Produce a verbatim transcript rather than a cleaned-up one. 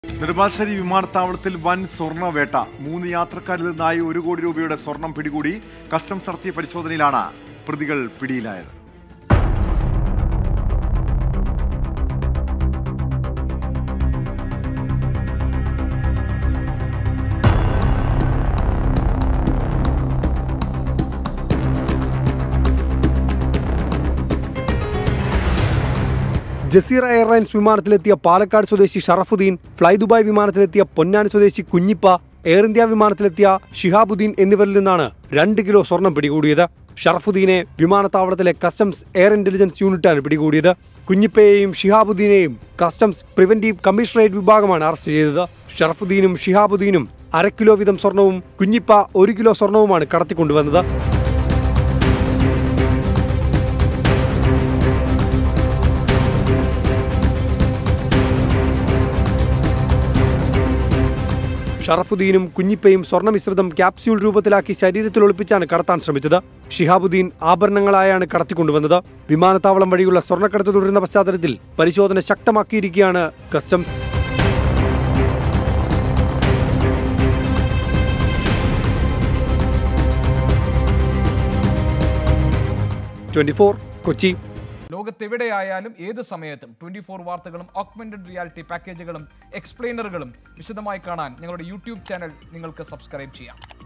നെടുമ്പാശ്ശേരി വിമാനത്താവളത്തിൽ വൻ സ്വർണ്ണവേട്ട. മൂന്ന് യാത്രക്കാരിൽ നിന്നായി ഒരു കോടി രൂപയുടെ സ്വർണം പിടികൂടി. കസ്റ്റംസ് നടത്തിയ പരിശോധനയിലാണ് പ്രതികൾ പിടിയിലായത്. ജസീറ എയർലൈൻസ് വിമാനത്തിലെത്തിയ പാലക്കാട് സ്വദേശി ഷറഫുദ്ദീൻ, ഫ്ലൈ ദുബായ് വിമാനത്തിലെത്തിയ പൊന്നാനി സ്വദേശി കുഞ്ഞിപ്പ, എയർ ഇന്ത്യ വിമാനത്തിലെത്തിയ ഷിഹാബുദ്ദീൻ എന്നിവരിൽ നിന്നാണ് രണ്ട് കിലോ സ്വർണം പിടികൂടിയത്. ഷറഫുദ്ദീനെ വിമാനത്താവളത്തിലെ കസ്റ്റംസ് എയർ ഇന്റലിജൻസ് യൂണിറ്റാണ് പിടികൂടിയത്. കുഞ്ഞിപ്പയെയും ഷിഹാബുദ്ദീനെയും കസ്റ്റംസ് പ്രിവന്റീവ് കമ്മീഷണറേറ്റ് വിഭാഗമാണ് അറസ്റ്റ് ചെയ്തത്. ഷറഫുദ്ദീനും ഷിഹാബുദ്ദീനും അര കിലോ വീതം സ്വർണവും കുഞ്ഞിപ്പ ഒരു കിലോ സ്വർണവുമാണ് കടത്തിക്കൊണ്ടുവന്നത്. ഷറഫുദ്ദീനും കുഞ്ഞിപ്പയും സ്വർണ്ണമിശ്രിതം ക്യാപ്സ്യൂൾ രൂപത്തിലാക്കി ശരീരത്തിൽ ഒളിപ്പിച്ചാണ് കടത്താൻ ശ്രമിച്ചത്. ഷിഹാബുദ്ദീൻ ആഭരണങ്ങളായാണ് കടത്തിക്കൊണ്ടുവന്നത്. വിമാനത്താവളം വഴിയുള്ള സ്വർണ്ണക്കടത്ത് തുടരുന്ന പശ്ചാത്തലത്തിൽ പരിശോധന ശക്തമാക്കിയിരിക്കുകയാണ് കസ്റ്റംസ്. Twenty four Kochi. ലോകത്തെവിടെയായാലും ഏത് സമയത്തും ട്വന്റി ഫോർ വാർത്തകളും ഓഗ്മെന്റഡ് റിയാലിറ്റി പാക്കേജുകളും എക്സ്പ്ലെയിനറുകളും വിശദമായി കാണാൻ ഞങ്ങളുടെ യൂട്യൂബ് ചാനൽ നിങ്ങൾക്ക് സബ്സ്ക്രൈബ് ചെയ്യാം.